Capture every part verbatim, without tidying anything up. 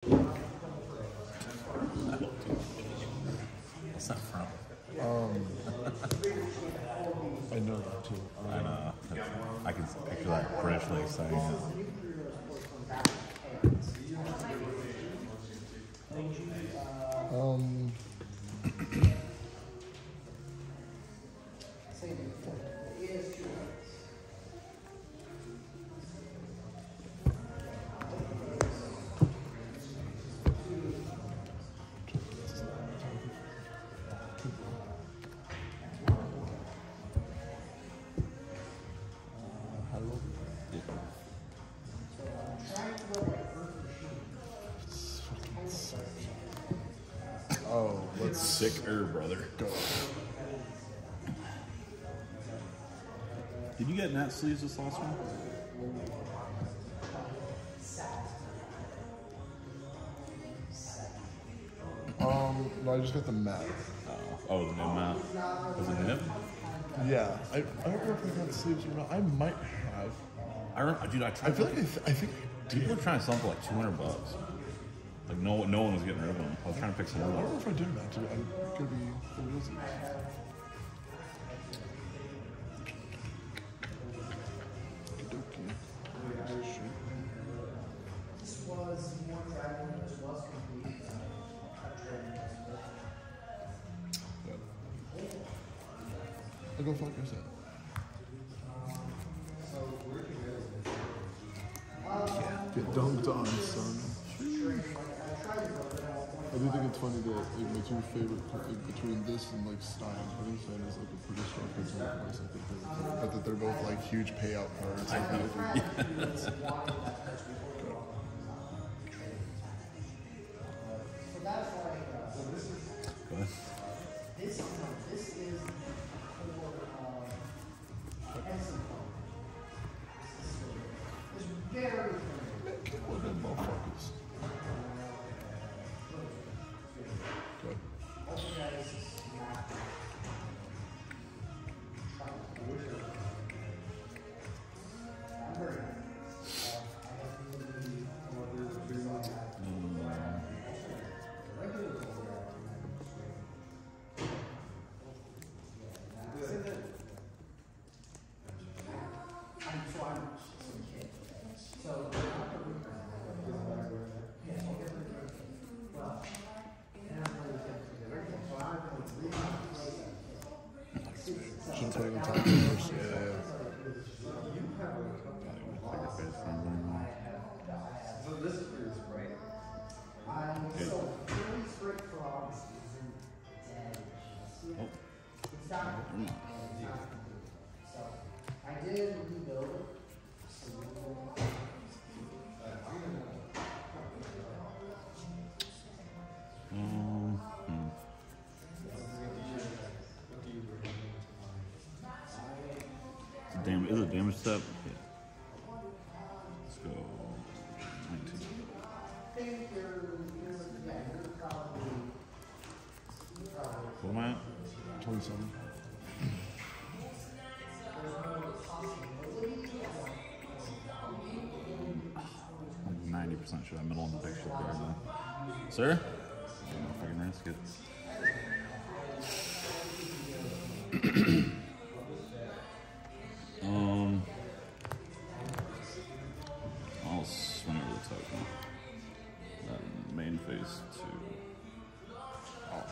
What's that from? Um, I know that too. Um, I know. I can picture that British lady saying it. Um, oh, let's Sicker, brother. go. Did you get Nat sleeves this last one? Um, no, I just got the mat. Oh, oh the new map. Was it nib? Yeah, I, I don't know if I got sleeves or not. I might have. I remember, dude. I tried. I feel like I, th- I think I people did. were trying to sell them for like two hundred bucks. Like no, no one was getting rid of them. I was trying to pick some I more. don't know if I did that. Too. I'm gonna be for realsies. This was more traveling, this was complete. I'll go fuck yourself. Get dunked on, son. I do think it's funny that like, my two favorite like, between this and like Stein, I think Stein is like a pretty strong consumer price, like, they're- but that they're both like huge payout cards. Like, So that's why, uh, so this is, Go ahead. this, no, this is for, uh, Henson Farm. This is, it's very familiar. Kick one of them motherfuckers. Good. Also, guys, is not. I'm very happy. Uh, I have really, I'm so I'm some kid. So yeah, well, and I'm really good. So I'm going to leave my place. Shouldn't put it in time first. Yeah, yeah. So this is for your spray. Um, so really straight frogs isn't dead. It's not. So I did rebuild it. So we'll- Um, hmm. It's a dam- is it a damage step? Yeah. Let's go. nineteen. I think you're, you're, yeah, you're probably, you're probably. What am I at? twenty-seven. I'm ninety percent sure I'm middle of the picture there, man. Sir? I don't know if I can risk it. um, I'll swing over the token. Then main phase two. Oh.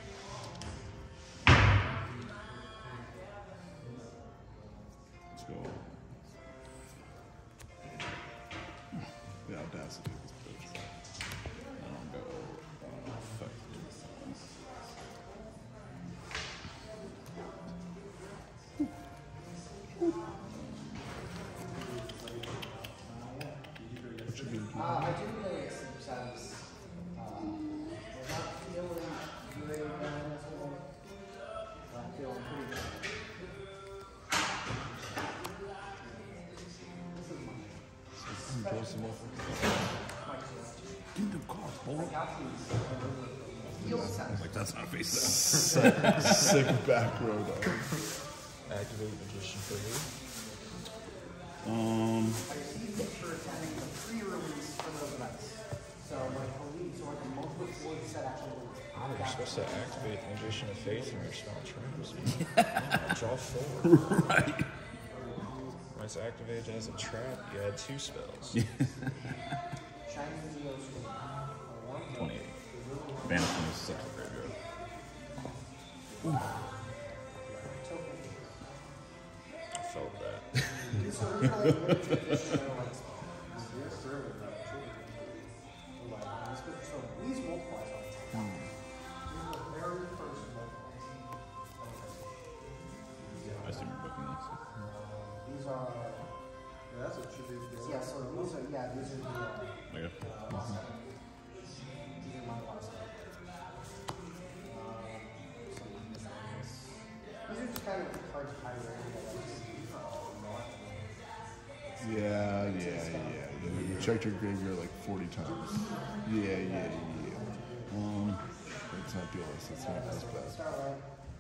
Let's go. The audacity of this bitch. Then I'll go uh, effective. What you gonna do? Uh, I do really accept sense. Uh, we're not feeling great right now. I'm feeling pretty good. Enjoy some more. Kingdom Call, hold on. Like, that's not face down. Sick, sick back row though. Activate magician for Um, I received these for attending the pre-release for those events. So my what's that actually mean? Oh, you're supposed to activate the Magician of Faith and your spell traps. Yeah, draw four. Right. When it's activated as a trap, you add two spells. Shining Geostorm. twenty-eight. Banish from the central graveyard. I felt that. So these are like limited edition like spells. So these multiplies on top. These are the very first multiplies. I assume you're booking this. These are. Yeah, that's what should be. Yeah, so these are, yeah, these are the. Uh, Okay. these are my last ones. Um, so these are just kind of the cards high rated that I just Yeah, yeah, yeah. You checked your graveyard like forty times. Yeah, yeah, yeah. Um, it's not the list. It's not as bad. start right.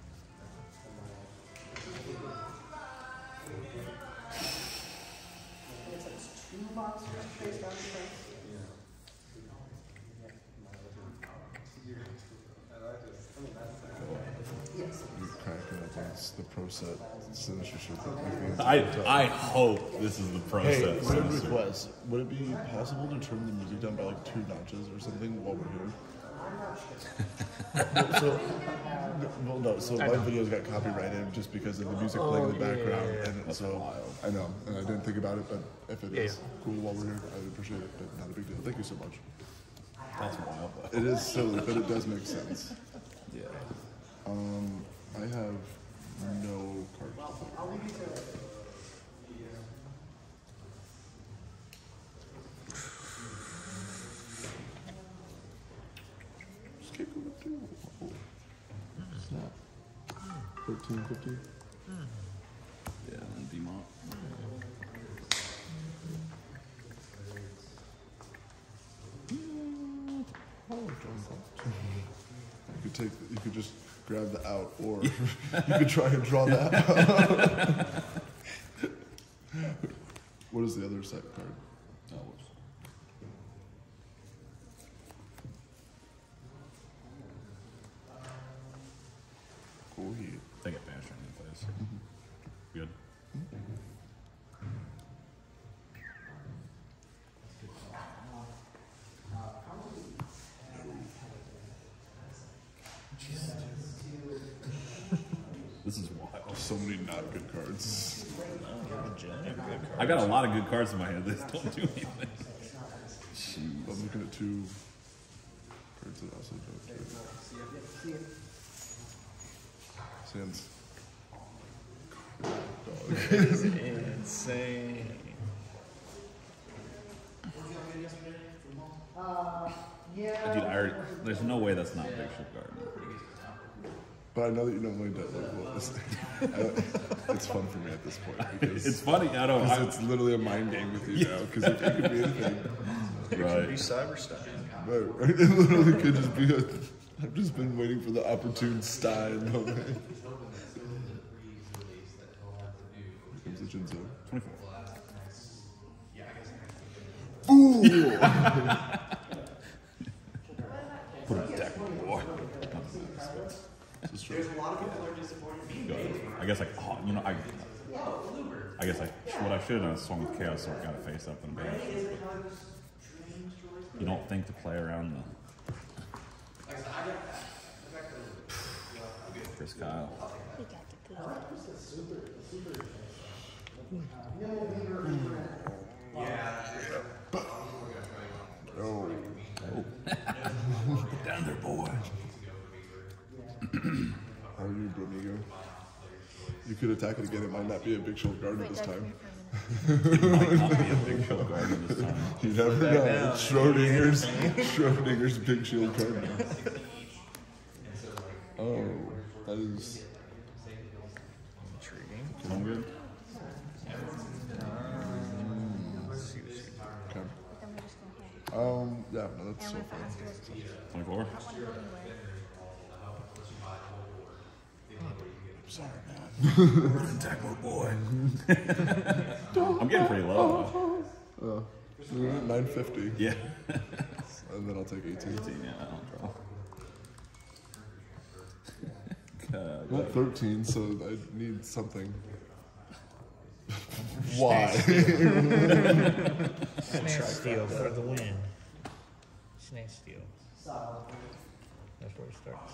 I think it's like two monsters face down space. Yes. You're cracking up on s- the pro set sinister shit. that like the I entire time. I hope this is the Hey, process. one request. Would it be possible to turn the music down by like two notches or something while we're here? Well, so, well, no. So my videos got copyrighted just because of the music playing in the yeah, background, yeah, yeah. and That's so wild. I know, and I didn't think about it, but if it Yeah, is cool while we're here, I would appreciate it. But not a big deal. Thank you so much. That's wild. Though. It is silly, but it does make sense. Yeah. Um, I have no cards. to play. I'll leave you to it. Just kick them with two. Oh. Snap. thirteen, fifteen. Yeah, and D-Mont. You could take, you could just grab the out, or you could try and draw that out. What is the other set card? Oh, whoops. Cool heat. They get banished in place. Good. This is wild. So many not good cards. I got a lot of good cards in my hand. They just don't do anything. I'm looking at two cards that also don't do. Sands. Dog. It's insane. Uh, yeah. Dude, I already, there's no way that's not Big Ship Garden. But I know that you normally don't like what this I- It's fun for me at this point because It's funny. I don't. because I, it's literally a mind game with you now. Because it, it could be anything. Be right. Cyberstein. Right, right. It literally could just be a. I've just been waiting for the opportune Stein moment. Here comes the Jinzo. twenty-four. Ooh! Put a deck on the board. This is true. Good. I guess like, oh, you know, I. I guess like what I should have done is swung with Chaos Sword, got a face up and banish it, but you don't think to play around the. Chris Kyle. We got the poop. Oh. Get down there, boy. How are you, Bromigo? You could attack it again. It might not be a big shield garden Wait, this Doug, time. come here for a minute. It might not be a Big Ship Garden this time. You never know. down. Schrodinger's Schrodinger's big shield garden. Oh, that is. Intriguing. Sound good? Let's see this. Okay. Then we're just going home. Um. Yeah. No, that's And so we're fun. fast as well. twenty-four. I don't want to go anywhere. Sorry, man. Attack mode, boy. I'm getting pretty low. Uh, nine fifty. Yeah. and then I'll take eighteen. eighteen, yeah, I'll draw. God, I'm at thirteen, so I need something. Why? Snare steal for the win. Snare steal. So, That's where it starts.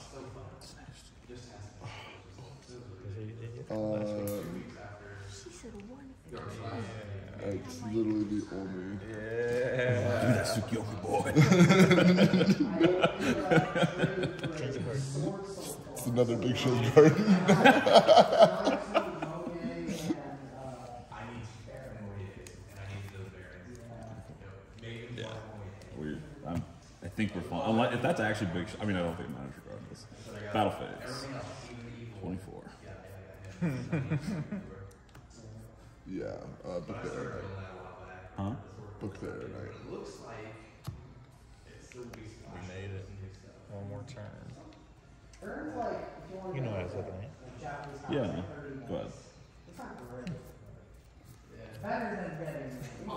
Because they did it uh, last week. She said one. it's literally the only. Yeah. Dude, that's Tsukiyomi boy. Change of words. It's another big shield card. Weird. I'm, I think we're fine. Unless, if that's actually big, sh- I mean, I don't think it matters regardless. Battle phase. twenty-four. Yeah, uh, book the air knight. Huh? Book the air knight. We made it. One more turn. You know what I was looking at. Yeah. Go ahead. Better than betting.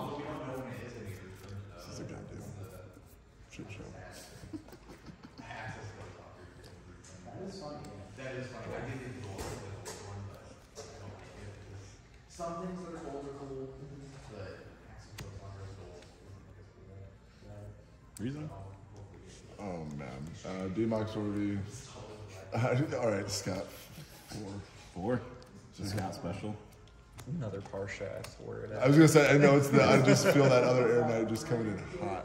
This is a goddamn shit show. That is funny. That is funny. I did the gold, but I don't like it. Some things that are gold are cool, but Reason? Oh man. Uh, D-Max already. All right, Scott. Four. Four? Just got special. Another Parshath word. I was gonna say, I know it's the. I just feel that other air knight just coming in hot.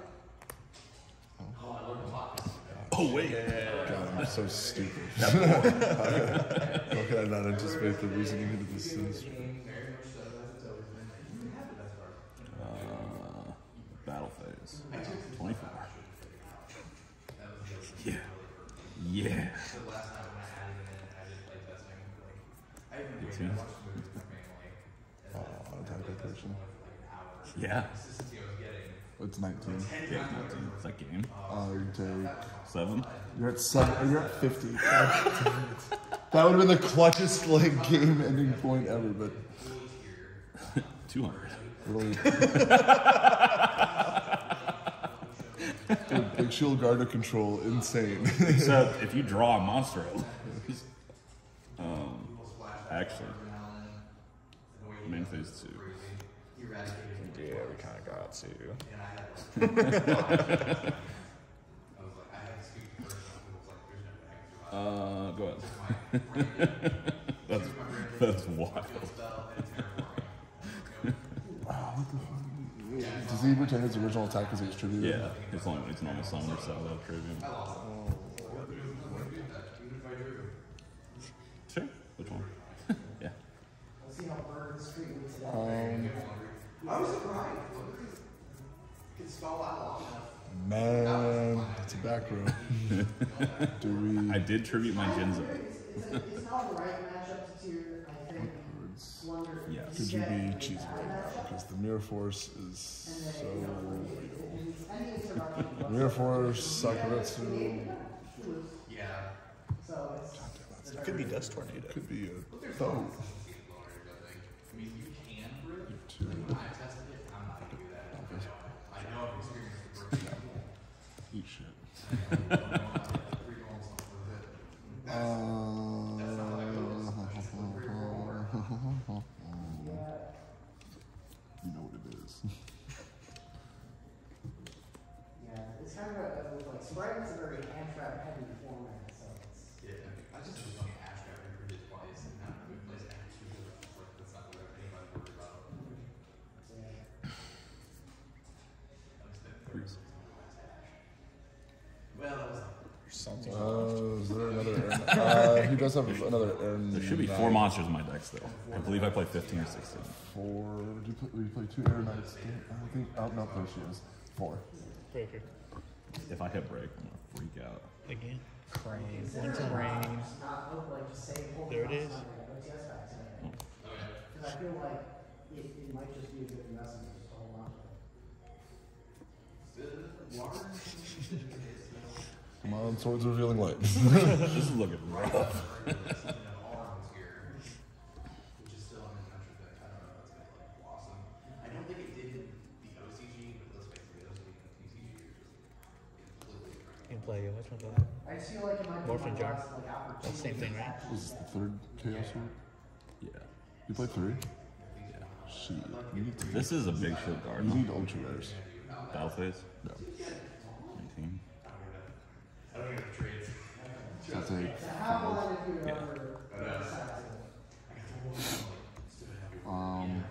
Oh, wait. God, I'm so stupid. How can I not anticipate the reasoning into this sinister? Uh, battle phase. twenty-four. Yeah. Yeah. eighteen. Oh, attack that person. Yeah. It's nineteen. Yeah, nineteen. Is that game? Uh, you take. Seven? You're at seven. You're at fifty. God damn it. That would have been the clutchest like game-ending point ever, but two hundred. really. Dude, big shield guard to control, insane. Except if you draw a monster out. um, actually. Main phase two. Yeah, we kind of got to. Uh, go ahead. that's, that's wild. Does he retain his original attack as he's tributed? Yeah, it's only when it's normal summon or Salvo Tribune. Sure. Which one? Yeah. Let's see how birds treat me today. Um, I was surprised. Could stall out long enough. man, it's a back row. Do we? I did tribute my Jinzo. It's, it's not the right matchup to tier, I think. Wonder. Yes. Could you be cheesy right now? Because the Mirror Force is so. Mirror Force, Sakuretsu. Yeah. So it's. It could be Dust Tornado. Could be a boat. I mean, you can bridge. Two. I tested it. I'm not gonna do that. I know I've experienced it. Eat shit. Uh, you know what it is. Yeah, it's kind of a, like, Sprite's a very hand trap heavy format, so it's. Yeah, I just was on hash trap and bridge twice and not a good place to actually do it. Like, that's not what anybody worried about. Well, that was. Something. Uh, is there another air knight? Uh, he does have another air There should be four monsters in my deck still. I believe I played fifteen or sixteen. Four. Did you play, we play two air knights? I think. Oh, no, there she is. Four. Breaker. If I hit break, I'm gonna freak out. Again. Crane. Winter Rain. There it is. Because I feel like it, it might just be a good investment just to hold on to it. Come on, swords revealing light. This is looking rough. play? Which one play? I just feel like it might be Morphin my Jar. last, like, opportunity. Same thing, right? This is the third Chaos Orb. Yeah. You play three? Yeah. Shit. You need to. This is a big shield guard. You need ultra rares. Battle phase. Yeah. nineteen. I'll take How five. long if you Yeah. ever decide to? Um.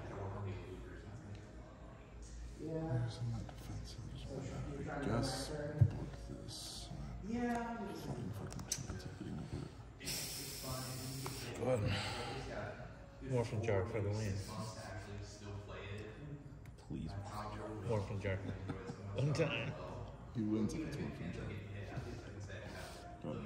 Yeah. Where's in that defensive as well? I guess book this. Yeah. Fine fucking chance of getting over it. Go ahead. Morphin Jar for the win. Please. Morphin Jar. One time. He wins if it's Morphin Jar. Go ahead.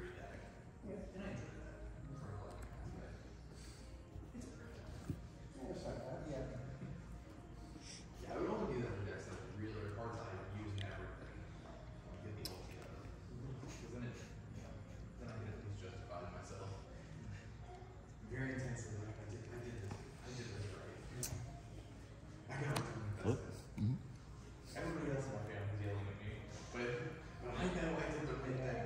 Yeah, I would only do that for decks that are really are hard time using everything. Like, get the ult together. Because then it, you know, then I get at least justifying myself. Very intensely, like, I did, I did this, I did this right. I got it. Flip. Everybody else in my family was yelling at me. But, but I know I did the right thing.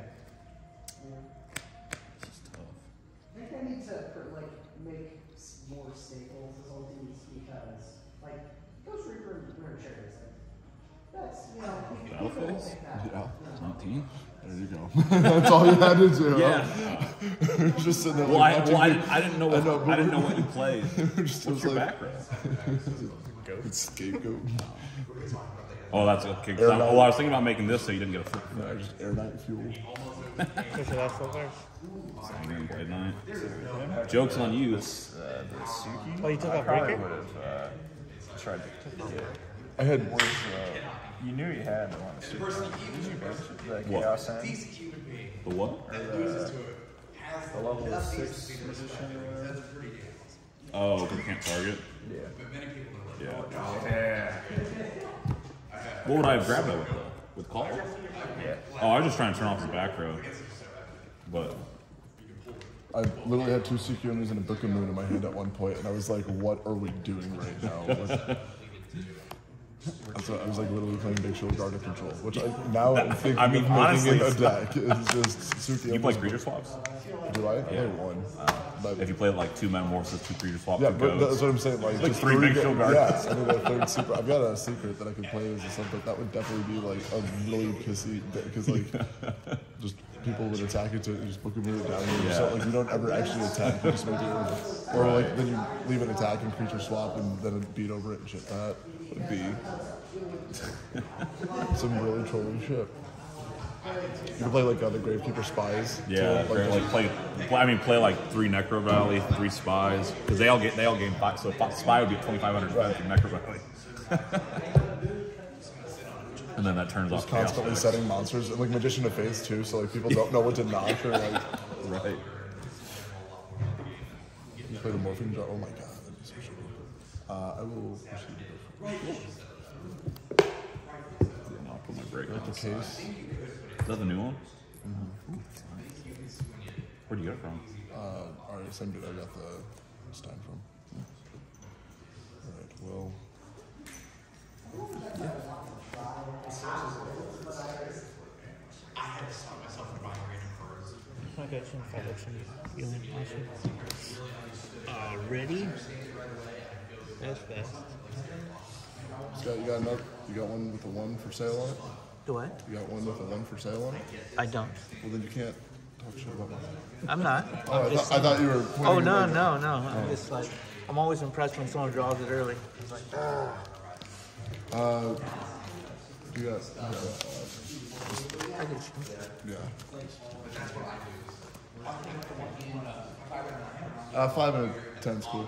This is tough. I think I need to, like, make s- more staples as ultimates because, like, Ghost Reaper and Winter Cherries, like, that's, you know, people Battle people phase? think that. Yeah. nineteen. There you go. That's all you had to do. Yeah. Just sitting there Well, like I, watching well I, me- didn't, I didn't know what I know, but I didn't know we're- what you played. Just What's was your like- background? It's scapegoat. Oh, that's okay. 'Cause Air I, Knight. well, I was thinking about making this so you didn't get a flip. No, just air knight fuel. What's your last four cards? Sangren Blade Knight. Joke's on you. Uh, the Suki. Oh, you took I out probably Breaker? would have uh, tried to. Yeah. I had Was, uh, you knew you had the one. Suki. Did you bench the What? Chaos End? The what? Or the, the level six musician or whatever? Oh, because you can't target? Yeah. Yeah. Yeah. What would I have grabbed that with, though? With call? Yeah. Oh, I was just trying to turn off his back row. But, I literally had two Tsukuyomis and a Book of Moon in my hand at one point, and I was like, "What are we doing right now?" Like, that's what, I was like literally playing Big Shield Guard of Control, which I now I'm thinking I mean, of making honestly, in a deck. It's just Tsukuyomis. you play creature swaps? Do I? I play one. But, If you play like two Metamorphosis, two creature swaps, yeah, two but that's goats. what I'm saying. Like, Like just three Big go- Shield Guards. Yes, I need a third secret. I've got a secret that I could play as a sub, but that would definitely be like a really pissy because like just people would attack it to just book a mirror down. And Yeah. so like you don't ever actually attack. You just make it, or like then you leave an attack and creature swap and then beat over it and shit. That would be some really trolling shit. You can play like uh, the Gravekeeper Spies. too, Yeah, or, like play, play. I mean, play like three Necro Valley, three Spies, because they all get they all gain five. So fi- Spy would be twenty-five hundred right. from Necro Valley, and then that turns off Chaos constantly Effects. setting monsters and like Magician of Faith too, so like people don't know what to knock or like Right. you play the Morphing Jar. Oh my god, that'd be so shitty. Uh, I will proceed to go for And I'll put my break on the the side. case. Is that the new one? Mm-hmm. Where'd you get it from? Uh, alright, same dude I got the Stein from. Alright, well. I got some five illumination. Uh, ready? That's fast. Scott, you got enough? You got one with a one for sale on it? Do what? You got one with a one for sale on it? I don't. Well, then you can't talk shit about mine. I'm not. Oh, I'm I, just, thought, I thought you were pointing oh, at, no, like- no, no. I'm just like, I'm always impressed when someone draws it early. It's like, ah. Uh, you got, uh, I get you. yeah. Uh, five and a ten's cool.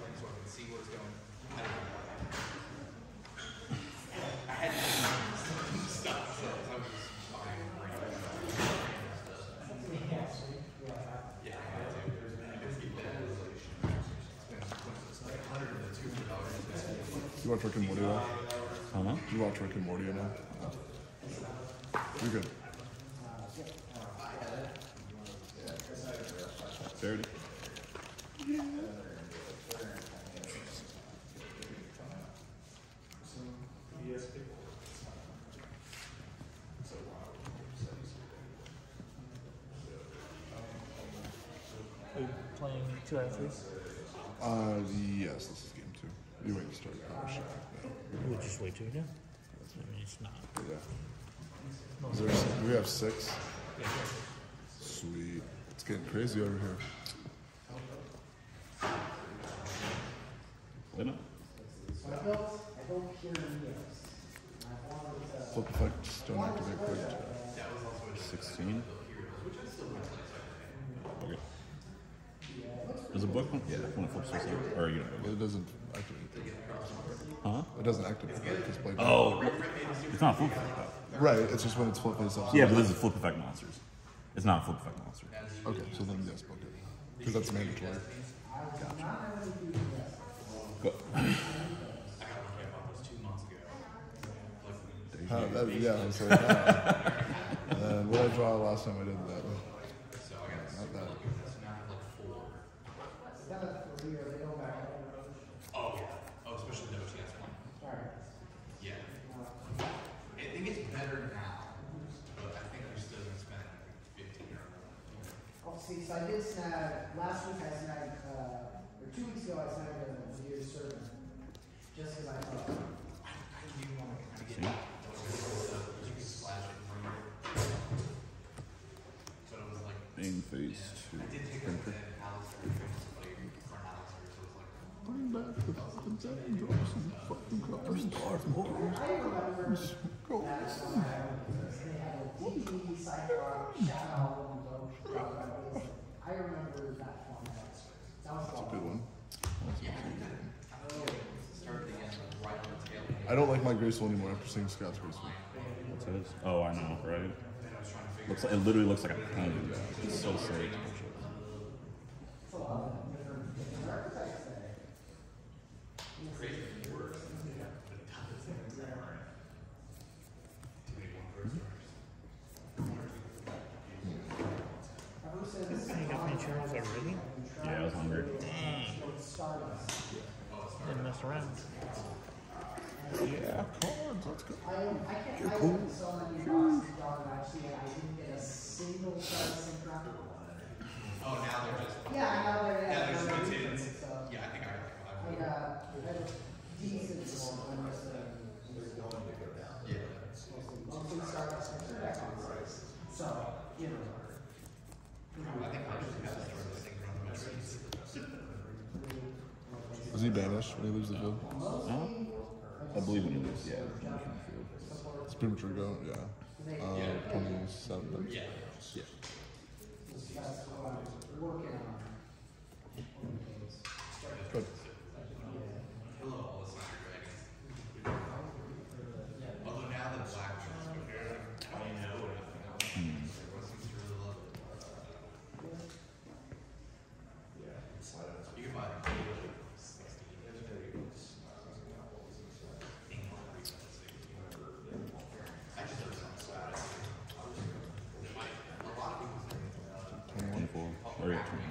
You watch Rick and Morty now? Uh-huh. You watch Rick and Morty now? You're good. Charity. playing two out of three? Uh, yes, this is game two. You wait to start. Oh, shit. We would just wait till you do. I mean, it's not. Yeah. No, Is there, do we have six? Sweet. It's getting crazy over here. Wait a So I built, I built pure Neos. And I wanted to. Flip effect, just don't activate quick. sixteen. Okay. Does a book one? Yeah, when it flips yourself. Or you don't know. It doesn't activate. Huh? It doesn't activate. It just play. Oh, it's not a flip effect. Right, it's just when it's flip face up. Yeah, but this is flip effect monsters. It's not a flip effect monster. Okay, so then yes, book it. Because that's mandatory. Go. How, that, yeah, I was like, uh, and what did I draw last time I did that? Not bad. Oh yeah. Oh, especially no T S one. Yeah. I think it's better now, but I think you're still gonna spend fifteen or more. Oh, see, so I did snag, last week I snagged, uh, or two weeks ago I snagged a weird servant. Just because I thought. See? Main phase two. Printer. Bring back the fucking seven drops and fucking covers. Go. They had a T V, Cyclops, Shadow, and Roach. I remember that format. That was a lot. Good one. I don't like my Graceful anymore after seeing Scott's Graceful. What's his? Oh, I know, right? Looks like, it literally looks like a pen. It's so sick. You got any churros already? Yeah, I was hungry. Didn't mess around. Yeah, cards, let's go. I, I can't, I cool. so many boxes dog actually, I didn't get a single person drop. Oh, now they're just. Yeah, now they're Yeah, at there's they're mutated. decent, so Yeah, I think I got five. I got, I got a decent score on this thing. Yeah. Mostly, mostly Stardust and Records. So, you know. I think I just have to start this thing from the metrics. Is he banished when he leaves the field? Huh? I believe when it is, yeah. It's premature go, yeah. Uh, twenty-seven. Yeah. Yeah. That's what I'm working on. Good. Hello, all the Snyder Dragons. Although now that Black Ones go here, I don't know anything else. Everyone seems to really love it. You can buy them for like sixteen. I just heard something about it. A lot of people say twenty-four. Or yeah, twenty.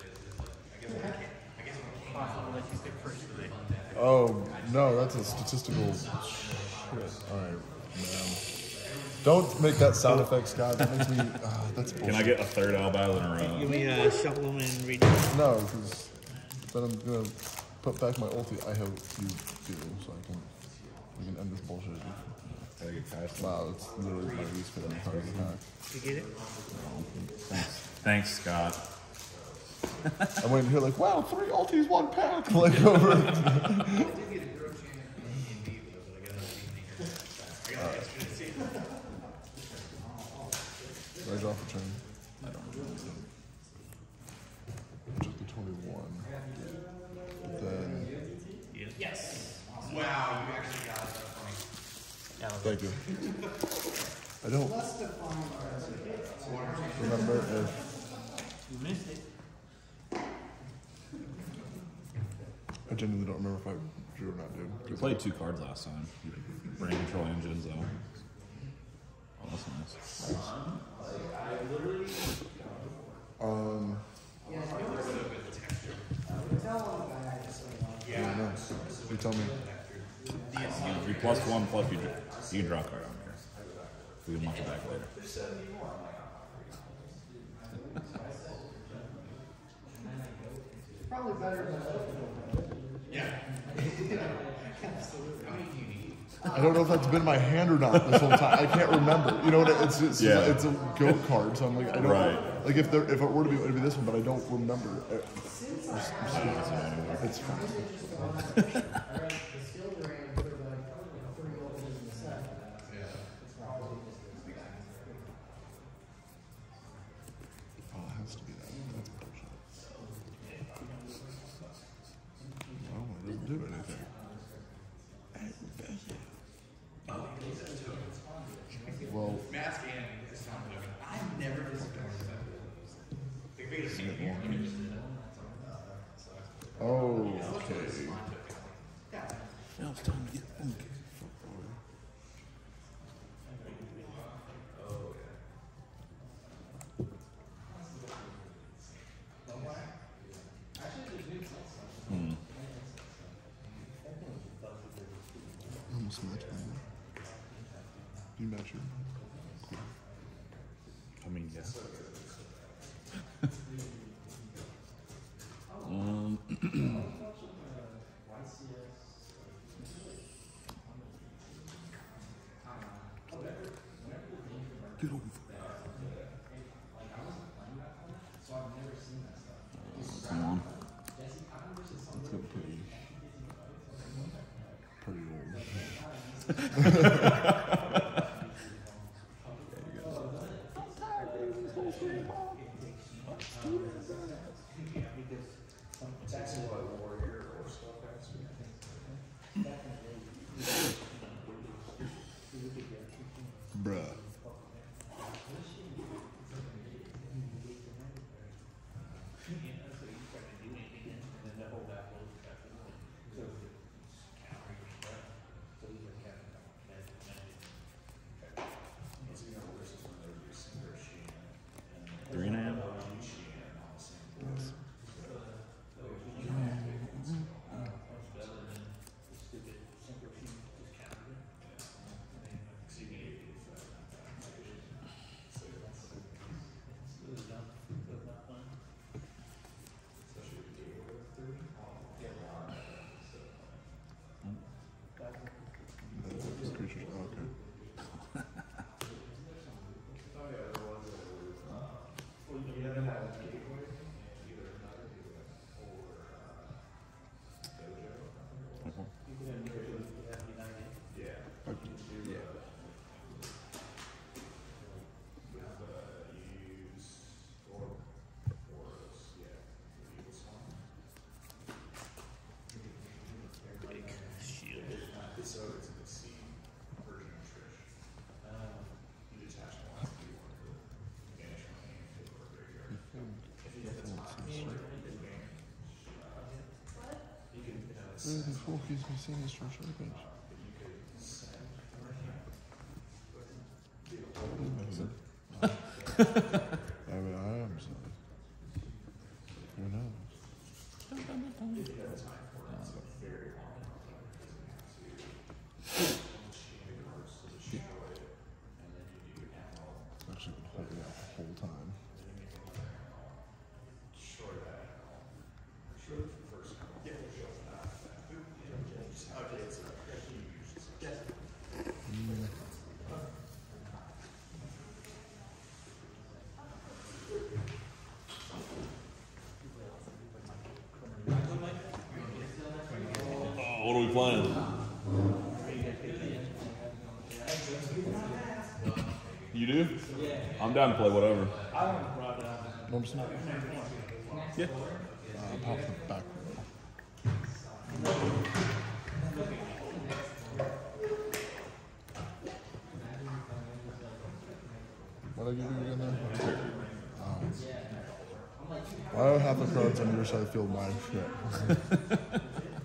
I'll let you pick first today. Oh, no, that's a statistical shit. Alright, man. Don't make that sound effect, Scott. That makes me. Uh, that's bullshit. Can I get a third Al battle in a row? Give me a shuffle them and read it. No, because then I'm gonna put back my ulti. I hope you do, so I can we can end this bullshit. Gotta get cast. Wow, it's literally my least favorite part of the pack. You get it? Thanks. Thanks, Scott. I'm waiting here like, wow, three ultis, one pack. Like over. I did get a Grow Chain in D and D though, but I got another evening here. I got an extra seat. Right off the train. I don't know. Took the twenty-one. But then, Yes. Wow, you actually got it. That's funny. Yeah, thank you. I don't remember if you missed it. I genuinely don't remember if I drew or not, dude. We 'Cause played two cards last time. Brain Control Engines, though. Oh, that's nice. Um, I don't know. You tell me. You, you plus one, plus you, you draw a card on here. We can watch it back later. I don't know if that's been my hand or not this whole time. I can't remember. You know what? It's it's, Yeah. it's a goat card, so I'm like, I don't Right. like if there if it were to be, it would be this one, but I don't remember. It. It's fine. Oh, it has to be that. That's bullshit. Oh, it doesn't do anything. Well, Mask and this time token. I've never disappointed that. They made a scene. oh, okay. Now it's time to get funky. Hmm. Almost match mine. Do you match your? I mean, yeah. um. Get over. Uh, come on. That's getting pretty, pretty old. Bruh. Three and a half. That's creatures. Oh, okay. Where the fuck is my sinister bench? I mean, I am sorry. Who knows? Actually been holding out the whole time. Oh, what are we playing? You do? I'm down to play whatever. No, I'm not. Yeah. Uh, pop the back row. What did I give you again there? Um, why are half the cards on your side of the field my shit?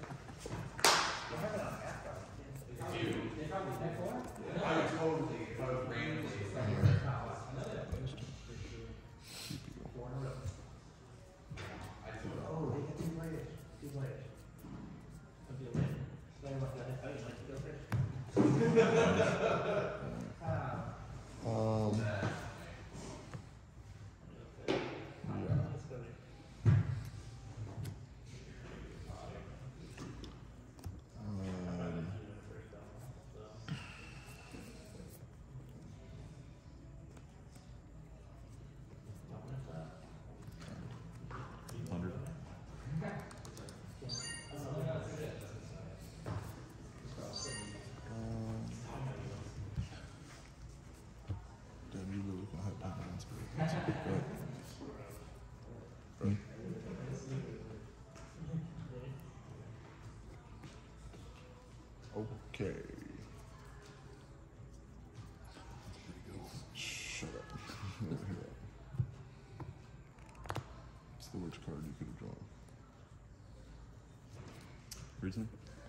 Um, yeah. Right. Okay. Shut up. It's the worst card you could have drawn. Reason?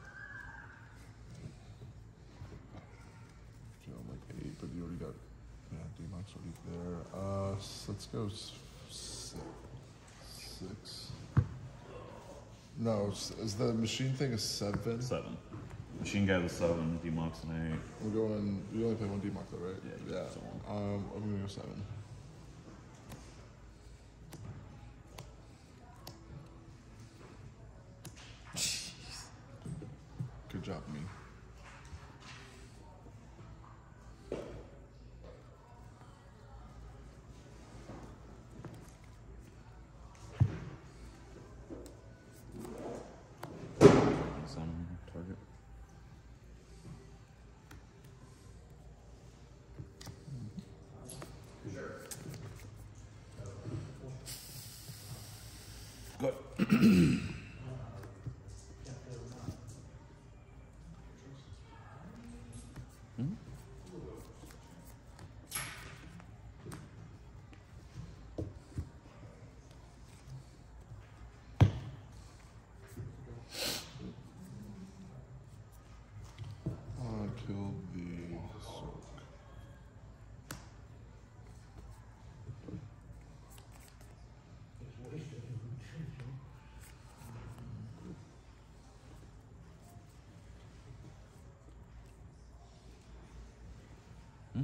Okay, I'm like eight, but you already got, yeah, D-Max already there. Uh, s- let's go s- six. Six. No, s- is the machine thing a seven? Seven. Machine Guy was seven, D-Mox an eight. We're going, you only play one D-Max though, right? Yeah, you Yeah. got someone. Um, I'm gonna go seven. Good job, me. Some target. Good. Hmm? Uh, kill the soak. Hmm?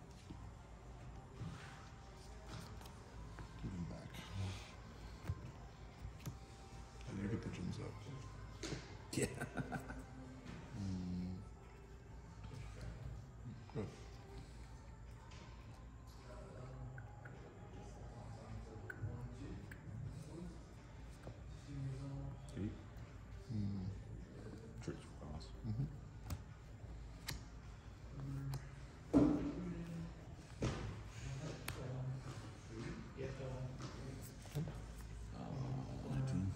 Give him back. And you get the gems up. Yeah. Mm. Good. Eight. Mm. Trees cross. Mhm. Uh, nineteen.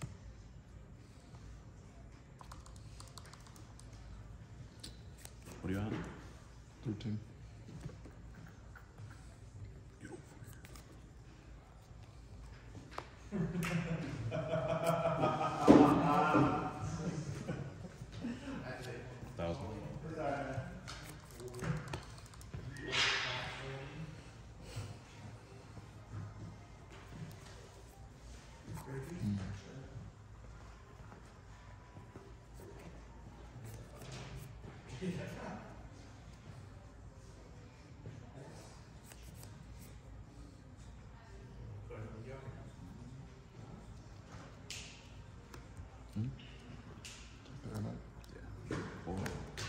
What are you at? Thirteen. Get over here. Thousand. Hmm? Fair enough. Yeah. Four.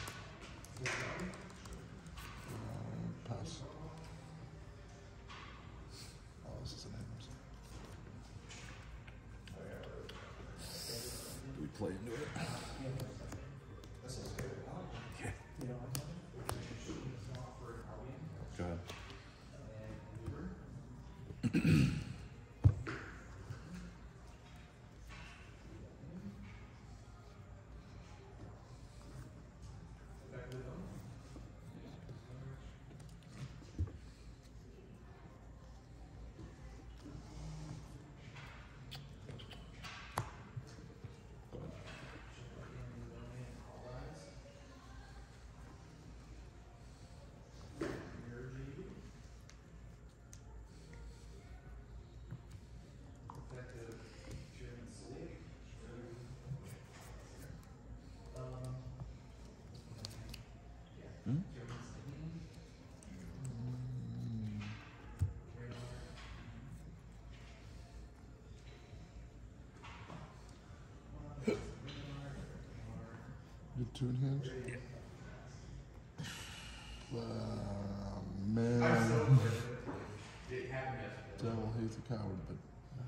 Uh, pass. Oh, this is an Amherst. Do we play into it? Yeah. Go ahead. Go ahead. Hmm? You have two in hand? Uh, man. Devil hates a coward, but.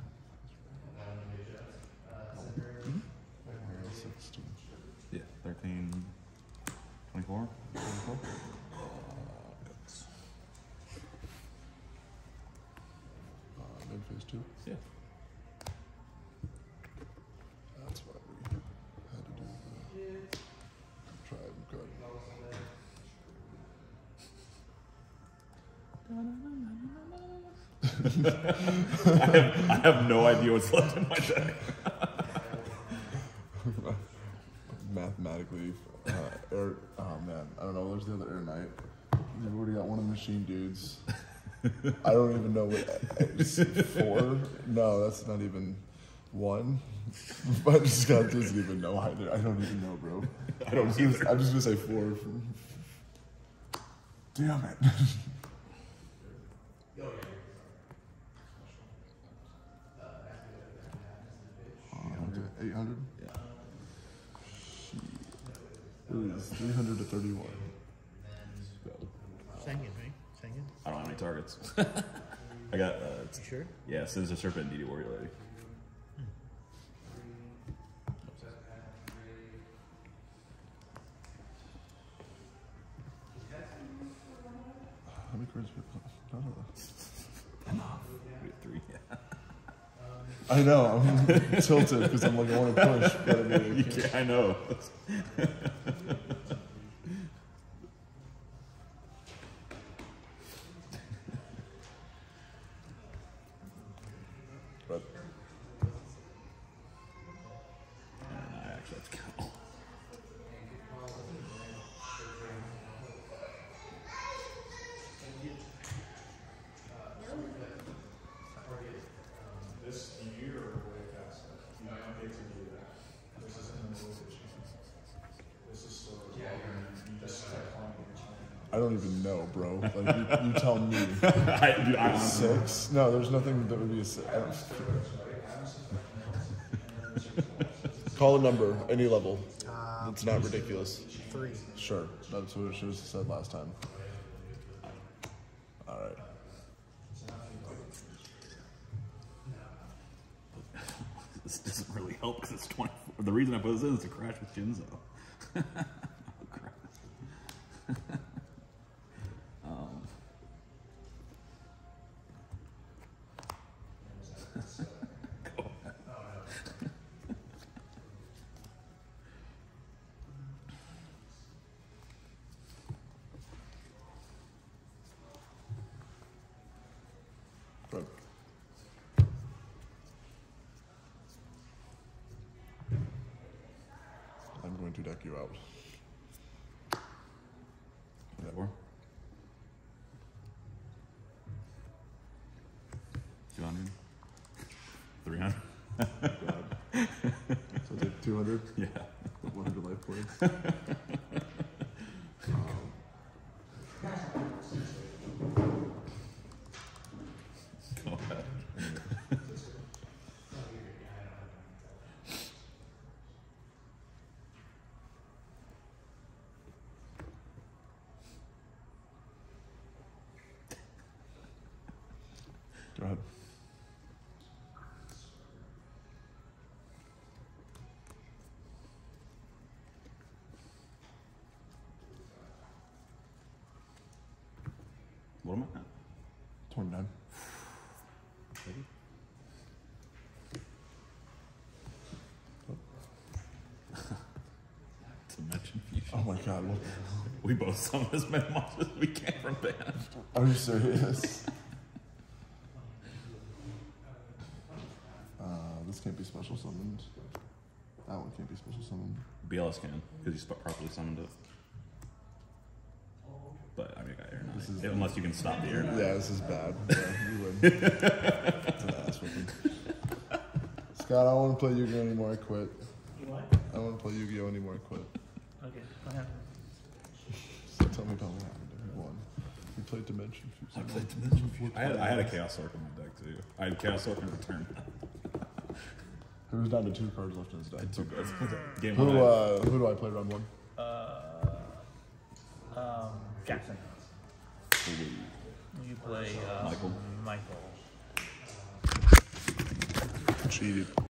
Mhm. Uh, sixteen. Yeah. Thirteen. Twenty-four. Twenty-four. phase two? Yeah. That's why we had to do the tribe card. I, have, I have no idea what's left in my deck. Mathematically, uh, air, oh man, I don't know. There's the other Air Knight. We've already got one of the machine dudes. I don't even know what it's four. No, that's not even one. I just got doesn't even know either. I don't even know, bro. I don't I'm just either. gonna, I'm just gonna say four. Damn it. eight hundred? Yeah. It is three hundred to thirty-one. Singing, right? Singing. I don't have any targets. I got, uh, You sure? yeah, Sinister Serpent and D D Warrior Lady. How many cards do we have? None of them. We have three. Yeah. I know, I'm tilted because I'm like, I want to push, but I mean, You can't, I know. but And I actually have to count. This year or way past that. You don't get to do that. This is in the rotation. This is still. Yeah, you just start climbing each one. I don't even know, bro. Like, you, you tell me. I, dude, I honestly, Six? No, there's nothing that would be a six. I don't- Call a number, any level. It's not ridiculous. Three. Sure, that's what it should have said last time. All right. this doesn't really help because it's twenty-four. The reason I put this in is to crash with Jinzo. Oh, crap. um. Go ahead. But I'm going to deck you out. Four. Two hundred. Three hundred. So take two hundred, Yeah. one hundred life points. Go ahead. Go ahead. What am I at? twenty-nine. Ready? Dimension Fusion. Oh my god, what? We both summoned as many monsters as we can from band. Are you serious? uh, this can't be special summoned. That one can't be special summoned. B L S can, because you sp- properly summoned it. But I mean, I got Air This Knight. is- Unless you can stop the Air Knight. Yeah, this is bad. Yeah, you win. It's an ass whipping. Scott, I don't want to play Yu-Gi-Oh anymore. I quit. You what? I don't want to play Yu-Gi-Oh anymore. I quit. Okay, go ahead. So tell me about what happened. Who won? You played Dimension I Fusion. played Dimension Fusion. I had, I had a Chaos Orc in my deck too. I had Chaos Orc in return. It was down to two cards left in his deck. Two guys. Game Who, one. I- uh, who do I play round one? Uh, um, Jackson. You play uh, Michael. Michael. Cheated.